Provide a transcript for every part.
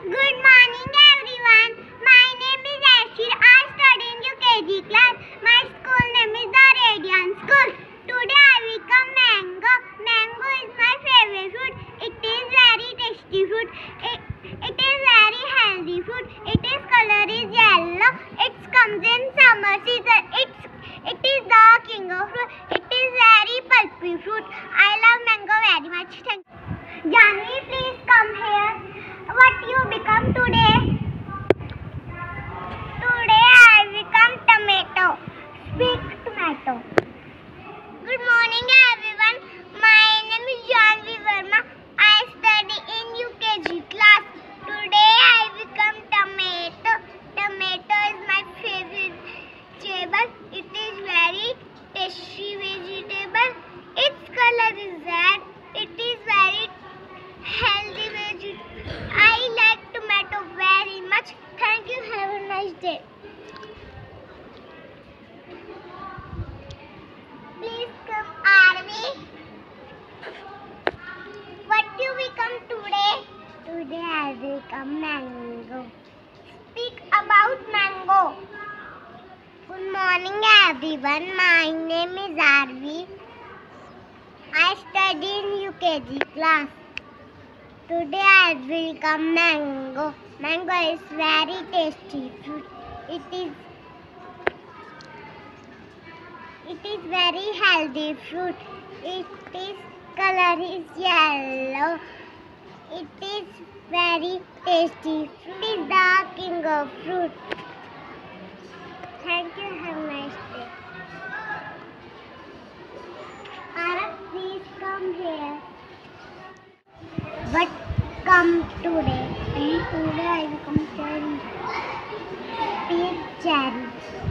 Good morning everyone. My name is Ashir. I study in UKG class. My school name is the Radiant School. Today I become mango. Mango is my favorite fruit. It is very tasty fruit. It is very healthy fruit. Its color is yellow. It comes in summer season. It is the king of fruit. It is very pulpy fruit. I love mango very much. Thank you. Janvi, please come here. What you become today? Today I become tomato. Speak tomato. Good morning everyone. My name is Janvi Verma. I study in UKG class. Today I become tomato. Tomato is my favorite vegetable. It is very tasty vegetable. Its color is red. It is very healthy vegetable. I like tomato very much. Thank you. Have a nice day. Please come Arvi. What do we come today? Today I become mango. Speak about mango. Good morning everyone. My name is Arvi. I study in UKG class. Today I will come mango. Mango is very tasty fruit. It is very healthy fruit. Its color is yellow. It is very tasty. It is the king of fruit. Thank you. Have a nice day. Arab, please come here. What come today? Today I become cherry. Big cherry.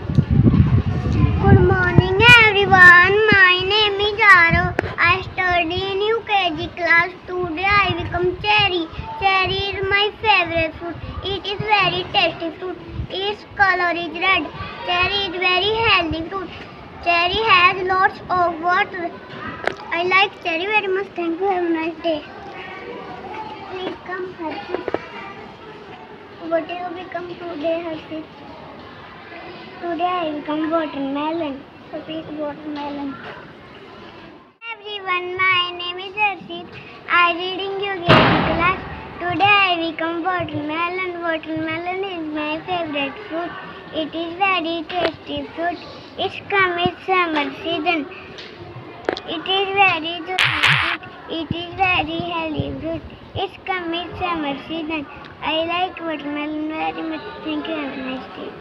Good morning everyone. My name is Aro. I study in UKG class. Today I become cherry. Cherry is my favorite fruit. It is very tasty fruit. Its color is red. Cherry is very healthy fruit. Cherry has lots of water. I like cherry very much. Thank you. Have a nice day. Please come, Harshit. What do you become today, Harshit? Today I become watermelon. So pick watermelon. Everyone, my name is Harshit. I read in UKG class. Today I become watermelon. Watermelon is my favorite fruit. It is very tasty fruit. It comes in summer season. It is very juicy fruit. It is very healthy fruit. It comes in summer season. I like watermelon very much. Thank you. Have a nice day.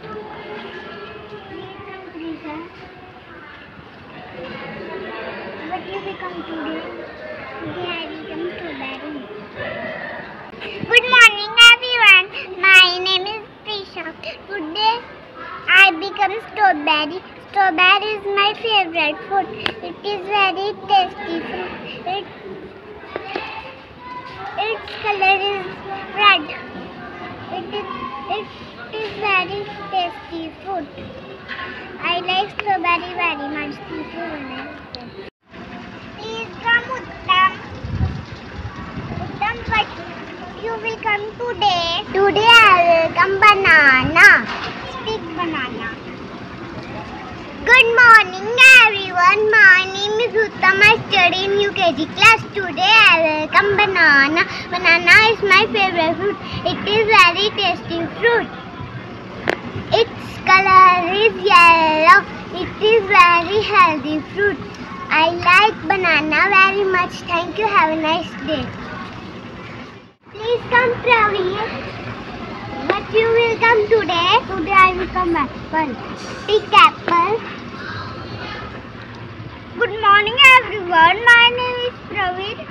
What do you become today? Today I become strawberry. Good morning everyone. My name is Prisha. Today I become strawberry. Strawberry is my favorite fruit. It is very tasty fruit. Its color is red. It is very tasty fruit. I like strawberry very much. Thank you. Please come Uttam. Uttam, what you will come today? Today I will come banana. Speak banana. Good morning everyone. My name is Uttam. I study in UKG class. Today I will come banana. Banana is my favorite fruit. It is very tasty fruit. Its color is yellow. It is very healthy fruit. I like banana very much. Thank you. Have a nice day. Please come Praveen. But you will come today. Today I will come apple. Pick apple. Good morning everyone. My name is Praveen.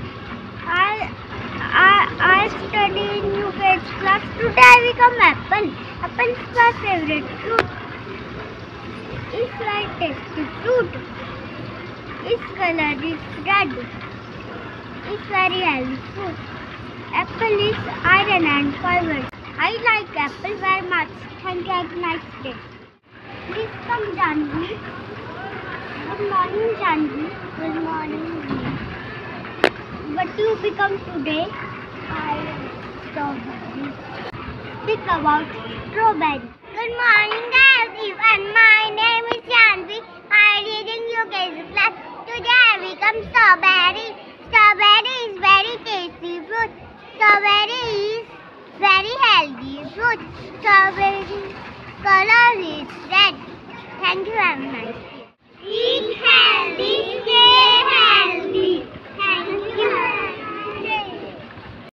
I study in UKG class. Today I will come apple. Apple is my favorite fruit. It's very tasty fruit. Its color is red. It's very healthy fruit. Apple is iron and fiber. I like apple very much. Thank you. Have a nice day. Please come Janvi. Good morning Janvi. Good morning. What do you become today? strawberry. Think about strawberry. Good morning, everyone. My name is Janvi. I read in UKG class. Today I become strawberry. Strawberry is very tasty fruit. Strawberry is very healthy fruit. Strawberry color is red. Thank you very much. Eat healthy.